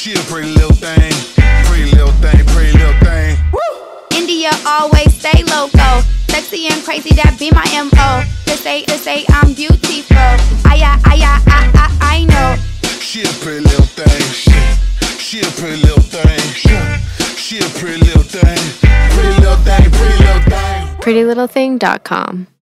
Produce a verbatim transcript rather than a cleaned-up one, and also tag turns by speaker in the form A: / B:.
A: She a pretty little thing, pretty little thing, pretty little thing. Woo!
B: India always stay loco, sexy and crazy, that be my M O. They say, they say I'm beautiful. I, I, I, I, I, I know.
A: She a pretty little thing. She, she a pretty little thing. She, she a pretty little thing. Pretty little thing, pretty little thing.
C: Pretty Little Thing dot com